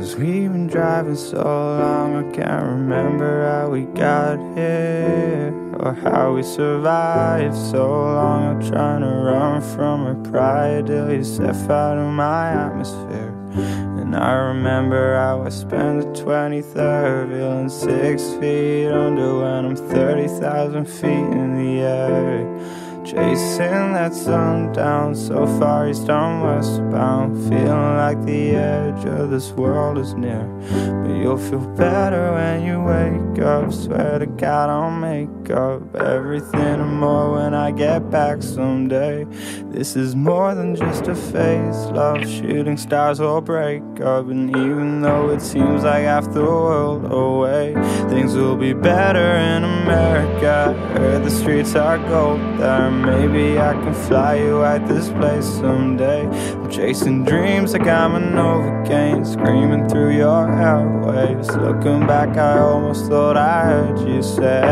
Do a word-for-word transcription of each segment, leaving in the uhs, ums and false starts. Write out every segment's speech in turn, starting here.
'Cause we've been driving so long, I can't remember how we got here, or how we survived so long. I'm trying to run from her pride till you step out of my atmosphere. And I remember how I spent the twenty-third feeling six feet under when I'm thirty thousand feet in the air, chasing that sun down so far east I'm westbound, feeling like the edge of this world is near. But you'll feel better when you wake up, swear to God I'll make up everything and more when I get back someday. This is more than just a phase, love, shooting stars will break up. And even though it seems like half the world away, things will be better in America. Heard the streets are gold there, maybe I can fly you at this place someday. I'm chasing dreams like I'm an Novocaine, screaming through your airwaves. Looking back, I almost thought I heard you say,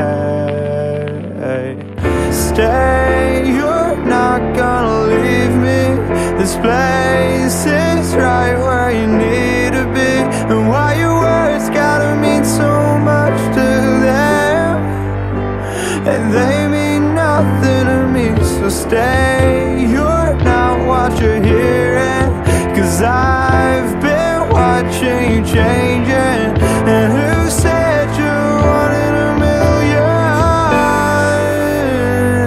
stay, you're not gonna leave me. This place is right where you need to be. And why your words gotta mean so much to them, and they mean nothing to me. So stay, you're not what you're hearing, 'cause I've been watching you changing. And who said you're one in a million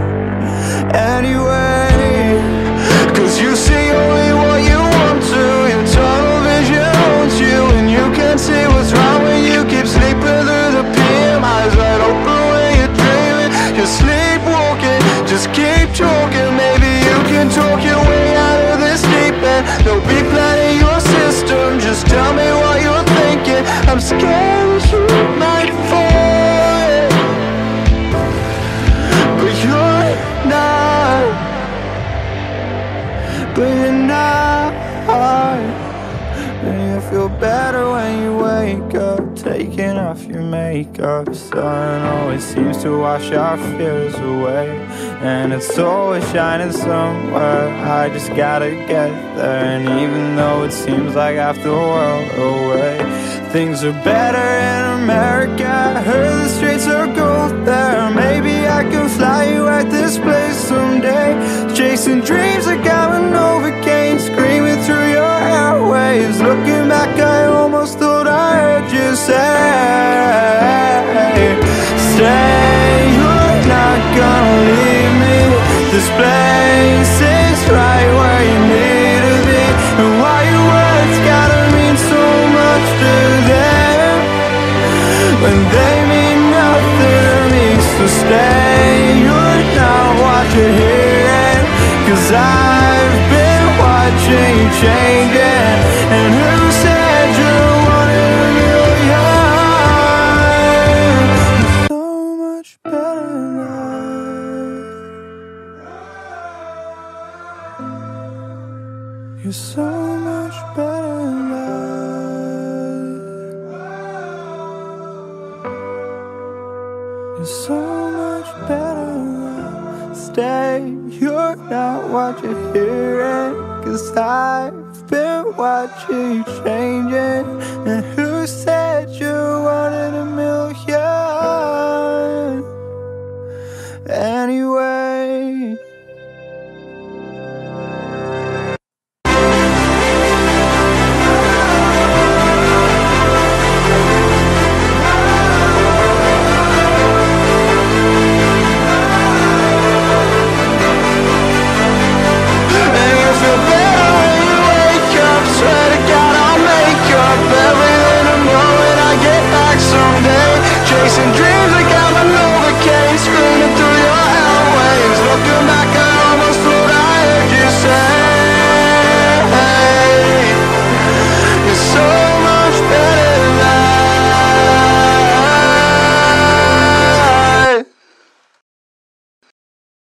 anyway? 'Cause you see only what you want to, your tunnel vision haunts you, and you can't see what's wrong when you keep sleeping through the P M. Eyes wide open when you're dreaming, you're sleepwalking. Just keep talking, maybe you can talk your way out of this deep end. Don't be planning your system, just tell me what you're thinking. I'm scared you might fall, but you're not, but you're not. And you feel better when you wake up, taking off your makeup. Sun always seems to wash our fears away, and it's always shining somewhere. I just gotta get there. And even though it seems like half the world away, things are better in America. I heard the streets are gold there, maybe I can fly you at this place someday. Chasing dreams like I'm an Novocaine, screaming through your airwaves. Looking back, I almost thought I heard you say, stay, you're not gonna leave me. This place is right where you need to be. And why your words gotta mean so much to them, when they mean nothing to me. So stay, you're not what you're hearing, 'cause I've been watching you changing. And who said you're one in a million? So much better than that. You're so much better than that. You're so much better than that. Stay, you're not what you're hearing, 'cause I've been watching you changing. And